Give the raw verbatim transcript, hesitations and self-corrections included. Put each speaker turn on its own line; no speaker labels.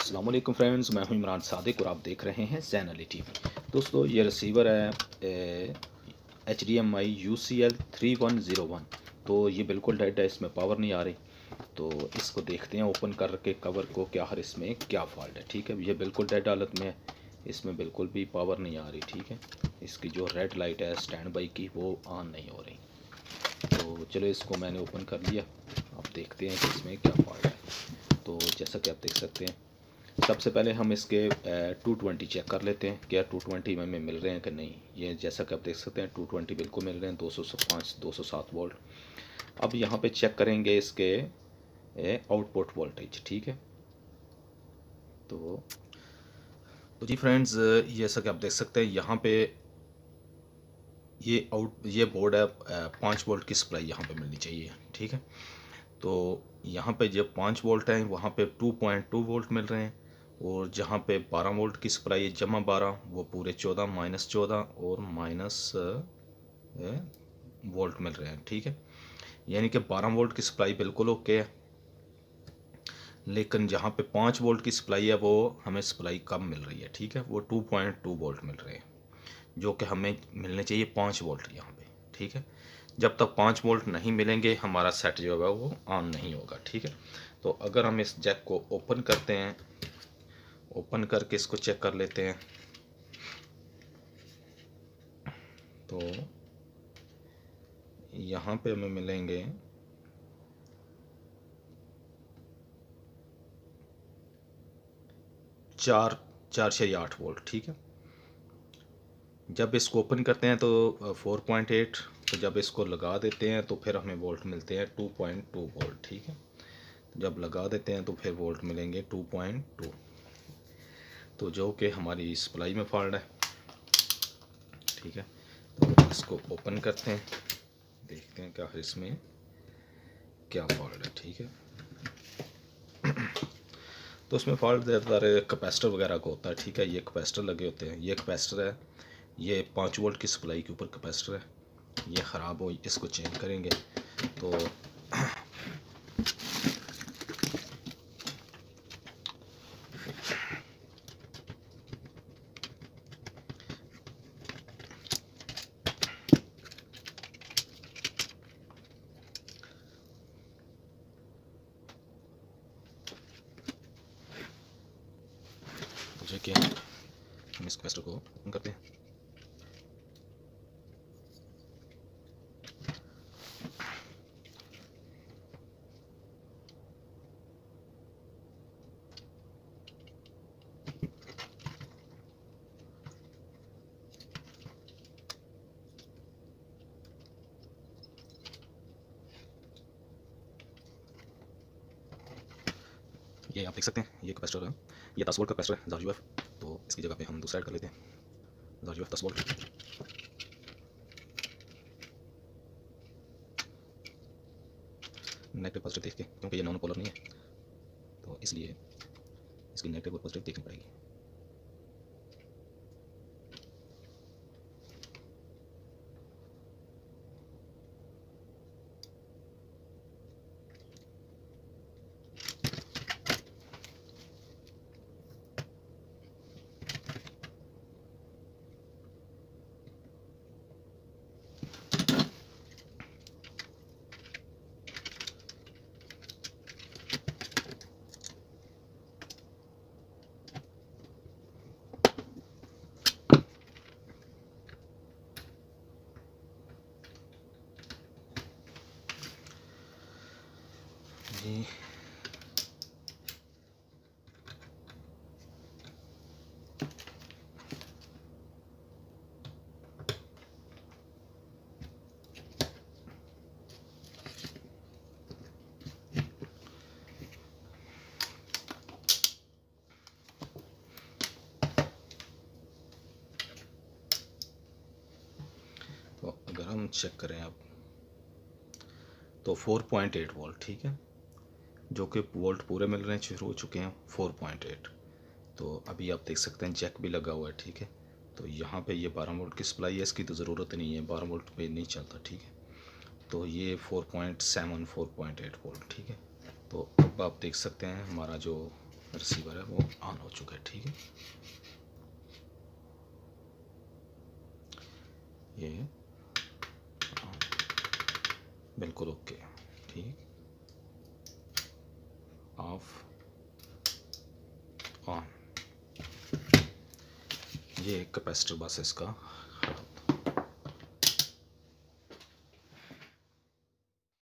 अस्सलाम वालेकुम फ्रेंड्स, मैं हूं इमरान सादिक और आप देख रहे हैं ज़ैन अली टीवी। दोस्तों, ये रिसीवर है H D M I U C L three one zero one. तो ये बिल्कुल डेड है, इसमें पावर नहीं आ रही। तो इसको देखते हैं ओपन करके कवर को, क्या हर इसमें क्या फॉल्ट है। ठीक है, ये बिल्कुल डेड हालत में है, इसमें बिल्कुल भी पावर नहीं आ रही। ठीक है, इसकी जो रेड लाइट है स्टैंड बाई की वो ऑन नहीं हो रही। तो चलो, इसको मैंने ओपन कर लिया। अब देखते हैं कि इसमें क्या फॉल्ट है। तो जैसा कि आप देख सकते हैं, सबसे पहले हम इसके टू ट्वेंटी चेक कर लेते हैं, क्या टू ट्वेंटी में मिल रहे हैं कि नहीं। ये जैसा कि आप देख सकते हैं टू ट्वेंटी बिल्कुल मिल रहे हैं, दो सौ पाँच दो सौ सात वोल्ट। अब यहाँ पे चेक करेंगे इसके आउटपुट वोल्टेज। ठीक है, तो तो जी फ्रेंड्स, ये जैसा कि आप देख सकते हैं यहाँ पे ये आउट ये बोर्ड है, पाँच वोल्ट की सप्लाई यहाँ पे मिलनी चाहिए। ठीक है, तो यहाँ पे जब पाँच वोल्ट हैं वहाँ पे टू पॉइंट टू वोल्ट मिल रहे हैं, और जहाँ पे बारह वोल्ट की सप्लाई है जमा बारह, वो पूरे चौदह, माइनस चौदह और माइनस वोल्ट मिल रहे हैं। ठीक है, यानी कि बारह वोल्ट की सप्लाई बिल्कुल ओके है, लेकिन जहाँ पे पाँच वोल्ट की सप्लाई है वो हमें सप्लाई कम मिल रही है। ठीक है, वो टू पॉइंट टू वोल्ट मिल रहे हैं, जो कि हमें मिलने चाहिए पाँच वोल्ट यहाँ पे। ठीक है, जब तक पाँच वोल्ट नहीं मिलेंगे हमारा सेट जो है वो ऑन नहीं होगा। ठीक है, तो अगर हम इस जैक को ओपन करते हैं, ओपन करके इसको चेक कर लेते हैं, तो यहाँ पे हमें मिलेंगे चार चार छः आठ वोल्ट। ठीक है, जब इसको ओपन करते हैं तो फोर पॉइंट एट, तो जब इसको लगा देते हैं तो फिर हमें वोल्ट मिलते हैं टू पॉइंट टू वोल्ट। ठीक है, जब लगा देते हैं तो फिर वोल्ट मिलेंगे टू पॉइंट टू, तो जो कि हमारी सप्लाई में फॉल्ट है। ठीक है, तो इसको ओपन करते हैं, देखते हैं क्या इसमें क्या फॉल्ट है। ठीक है, तो उसमें फॉल्ट ज़्यादातर कैपेसिटर वगैरह को होता है। ठीक है, ये कैपेसिटर लगे होते हैं, ये कैपेसिटर है, ये पाँच वोल्ट की सप्लाई के ऊपर कैपेसिटर है, ये ख़राब हो, इसको चेंज करेंगे। तो मुझे क्या, हम इस कैपेसिटर को ओपन करते हैं। ये आप देख सकते हैं, ये कैपेसिटर है, ये दस वोल्ट का कैपेसिटर है ज़ार यू एफ। तो इसकी जगह पे हम दूसरा ऐड कर लेते हैं, ज़ार यू एफ दस वोल्ट। नेगेटिव पॉजिटिव देख के, क्योंकि ये नॉन पोलर नहीं है तो इसलिए इसकी नेगेटिव और पॉजिटिव देखनी पड़ेगी। जी, तो अगर हम चेक करें अब तो फोर पॉइंट एट वोल्ट। ठीक है, जो कि वोल्ट पूरे मिल रहे हैं, शुरू हो चुके हैं फोर पॉइंट एट। तो अभी आप देख सकते हैं जैक भी लगा हुआ है। ठीक है, तो यहाँ पे ये बारह वोल्ट की सप्लाई है, इसकी तो ज़रूरत नहीं है, बारह वोल्ट पे नहीं चलता। ठीक है, तो ये four point seven four point eight volt. ठीक है, तो अब आप देख सकते हैं हमारा जो रिसीवर है वो ऑन हो चुका है। ठीक है, ये बिल्कुल ओके। ठीक, ऑफ ऑन। ये कैपेसिटर बस इसका